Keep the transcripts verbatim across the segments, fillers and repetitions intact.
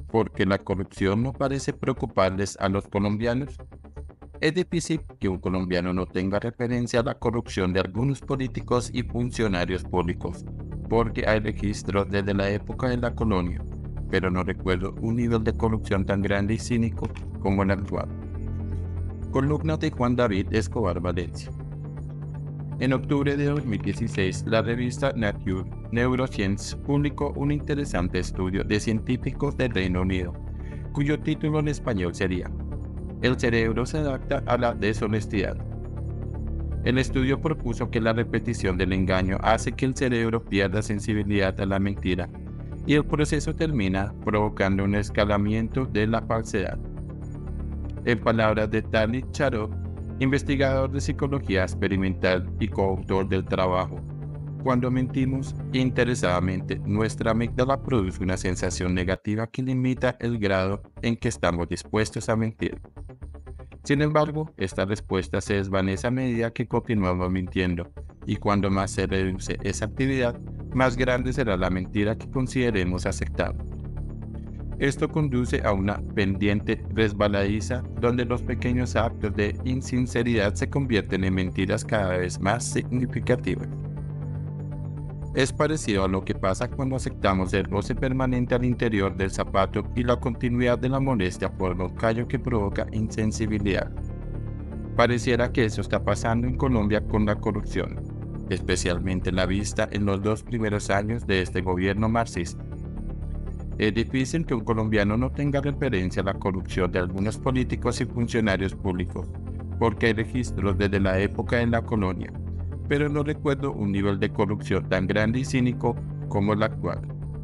porque la corrupción no parece preocuparles a los colombianos. Es difícil que un colombiano no tenga referencia a la corrupción de algunos políticos y funcionarios públicos, porque hay registros desde la época de la colonia, pero no recuerdo un nivel de corrupción tan grande y cínico como el actual. Columna de Juan David Escobar Valencia. En octubre de dos mil dieciséis, la revista Nature Neuroscience publicó un interesante estudio de científicos del Reino Unido, cuyo título en español sería "El cerebro se adapta a la deshonestidad". El estudio propuso que la repetición del engaño hace que el cerebro pierda sensibilidad a la mentira, y el proceso termina provocando un escalamiento de la falsedad. En palabras de Tali Charot, investigador de psicología experimental y coautor del trabajo, cuando mentimos interesadamente, nuestra amígdala produce una sensación negativa que limita el grado en que estamos dispuestos a mentir. Sin embargo, esta respuesta se desvanece a medida que continuamos mintiendo, y cuando más se reduce esa actividad, más grande será la mentira que consideremos aceptable. Esto conduce a una pendiente resbaladiza donde los pequeños actos de insinceridad se convierten en mentiras cada vez más significativas. Es parecido a lo que pasa cuando aceptamos el roce permanente al interior del zapato y la continuidad de la molestia por un callo que provoca insensibilidad. Pareciera que eso está pasando en Colombia con la corrupción, especialmente la vista en los dos primeros años de este gobierno marxista. Es difícil que un colombiano no tenga referencia a la corrupción de algunos políticos y funcionarios públicos, porque hay registros desde la época de la colonia, pero no recuerdo un nivel de corrupción tan grande y cínico como el actual.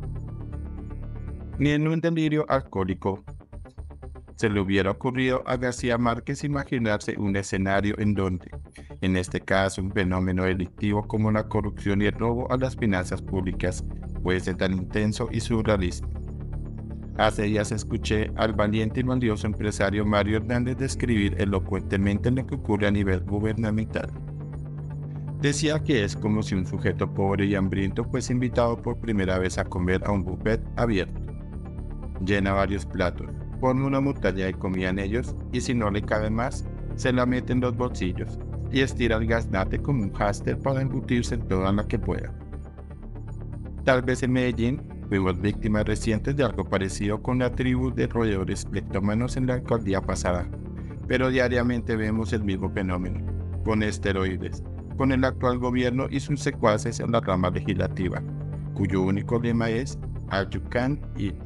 Ni en un delirio alcohólico se le hubiera ocurrido a García Márquez imaginarse un escenario en donde, en este caso, un fenómeno delictivo como la corrupción y el robo a las finanzas públicas puede ser tan intenso y surrealista. Hace días escuché al valiente y valioso empresario Mario Hernández describir elocuentemente lo que ocurre a nivel gubernamental. Decía que es como si un sujeto pobre y hambriento fuese invitado por primera vez a comer a un buffet abierto. Llena varios platos, pone una montaña de comida en ellos y si no le cabe más, se la mete en los bolsillos y estira el gaznate como un hámster para embutirse en toda la que pueda. Tal vez en Medellín fuimos víctimas recientes de algo parecido con la tribu de roedores cleptómanos en la alcaldía pasada, pero diariamente vemos el mismo fenómeno, con esteroides, con el actual gobierno y sus secuaces en la rama legislativa, cuyo único lema es "All you can eat".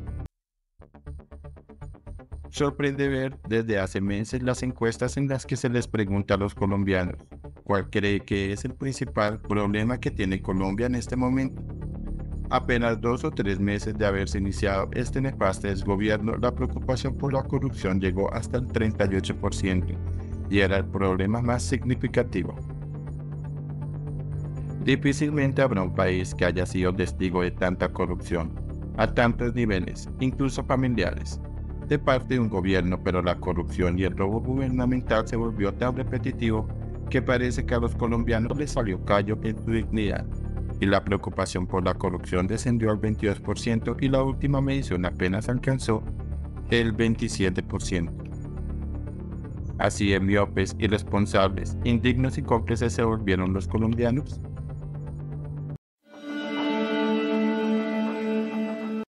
Sorprende ver desde hace meses las encuestas en las que se les pregunta a los colombianos cuál cree que es el principal problema que tiene Colombia en este momento. Apenas dos o tres meses de haberse iniciado este nefasto desgobierno, la preocupación por la corrupción llegó hasta el treinta y ocho por ciento y era el problema más significativo. Difícilmente habrá un país que haya sido testigo de tanta corrupción, a tantos niveles, incluso familiares, de parte de un gobierno, pero la corrupción y el robo gubernamental se volvió tan repetitivo que parece que a los colombianos les salió callo en su dignidad, y la preocupación por la corrupción descendió al veintidós por ciento y la última medición apenas alcanzó el veintisiete por ciento. Así de miopes, irresponsables, indignos y cómplices se volvieron los colombianos.